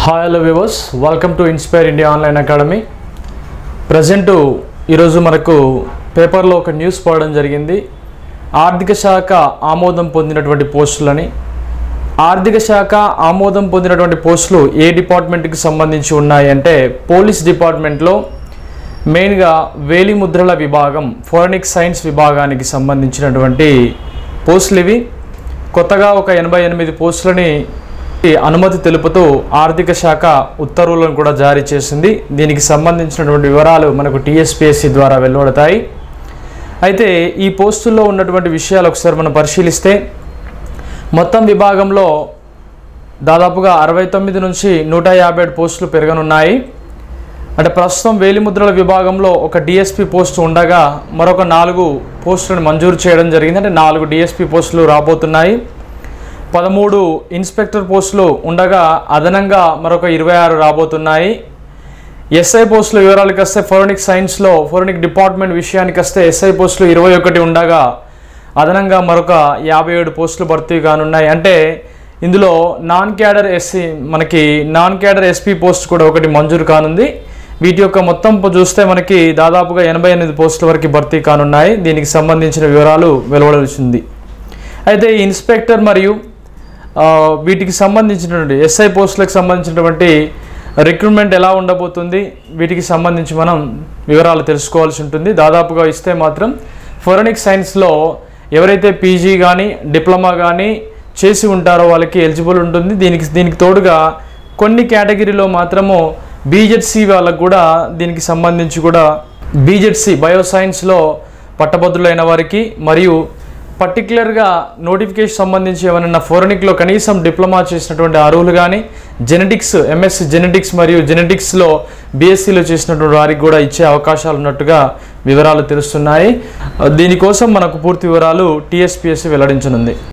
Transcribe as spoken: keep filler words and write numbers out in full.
Hi hello viewers, welcome to Inspire India Online Academy. Present ఈరోజు మనకు పేపర్లో ఒక న్యూస్ పడడం జరిగింది. ఆర్థిక శాఖ ఆమోదం పొందినటువంటి పోస్టులని. ఆర్థిక శాఖ ఆమోదం పొందినటువంటి పోస్టులు ఏ డిపార్ట్మెంట్కి సంబంధించి ఉన్నాయి అంటే పోలీస్ డిపార్ట్మెంట్లో మెయిన్గా వేలిముద్రల విభాగం, ఫోరెనిక్ సైన్స్ విభాగానికి సంబంధించినటువంటి పోస్టులు ఇవి. కొత్తగా ఒక ఎనభై ఎనిమిది పోస్టులని అనుమతి తెలుపుతూ ఆర్థిక శాఖ ఉత్తర్వులను కూడా జారీ చేసింది. దీనికి సంబంధించినటువంటి వివరాలు మనకు టీఎస్పీఎస్సీ ద్వారా వెలువడతాయి. అయితే ఈ పోస్టుల్లో ఉన్నటువంటి విషయాలు ఒకసారి మనం పరిశీలిస్తే మొత్తం విభాగంలో దాదాపుగా అరవై తొమ్మిది నుంచి నూట యాభై ఏడు పోస్టులు పెరగనున్నాయి. అంటే ప్రస్తుతం వేలిముద్రల విభాగంలో ఒక డిఎస్పీ పోస్టు ఉండగా మరొక నాలుగు పోస్టులను మంజూరు చేయడం జరిగింది. అంటే నాలుగు డిఎస్పీ పోస్టులు రాబోతున్నాయి. పదమూడు ఇన్స్పెక్టర్ పోస్టులు ఉండగా అదనంగా మరొక ఇరవై ఆరు రాబోతున్నాయి. ఎస్ఐ పోస్టుల వివరాలకు వస్తే ఫోరెనిక్ సైన్స్లో ఫోరెనిక్ డిపార్ట్మెంట్ విషయానికి వస్తే ఎస్ఐ పోస్టులు ఇరవై ఒకటి ఉండగా అదనంగా మరొక యాభై ఏడు పోస్టులు భర్తీ కానున్నాయి. అంటే ఇందులో నాన్ క్యాడర్ ఎస్సీ మనకి నాన్ క్యాడర్ ఎస్పీ పోస్ట్ కూడా ఒకటి మంజూరు కానుంది. వీటి యొక్క మొత్తం చూస్తే మనకి దాదాపుగా ఎనభై ఎనిమిది పోస్టుల వరకు భర్తీ కానున్నాయి. దీనికి సంబంధించిన వివరాలు వెలువడాల్సింది. అయితే ఈ ఇన్స్పెక్టర్ మరియు వీటికి సంబంధించినటువంటి ఎస్ఐ పోస్టులకు సంబంధించినటువంటి రిక్రూట్మెంట్ ఎలా ఉండబోతుంది, వీటికి సంబంధించి మనం వివరాలు తెలుసుకోవాల్సి ఉంటుంది. దాదాపుగా ఇస్తే మాత్రం ఫోరెనిక్ సైన్స్లో ఎవరైతే పీజీ కానీ డిప్లొమా కానీ చేసి ఉంటారో వాళ్ళకి ఎలిజిబుల్ ఉంటుంది. దీనికి దీనికి తోడుగా కొన్ని కేటగిరీలో మాత్రము బీజెడ్సీ వాళ్ళకు కూడా దీనికి సంబంధించి కూడా బీజెడ్సీ బయోసైన్స్లో పట్టభద్రులైన వారికి మరియు పర్టికులర్గా నోటిఫికేషన్ సంబంధించి ఏమైనా ఫోరెనిక్లో కనీసం డిప్లొమా చేసినటువంటి అర్హులు కానీ జెనెటిక్స్ ఎంఎస్సి జెనెటిక్స్ మరియు జెనెటిక్స్లో బీఎస్సీలో చేసినటువంటి వారికి కూడా ఇచ్చే అవకాశాలు ఉన్నట్టుగా వివరాలు తెలుస్తున్నాయి. దీనికోసం మనకు పూర్తి వివరాలు టీఎస్పీఎస్సీ వెల్లడించనుంది.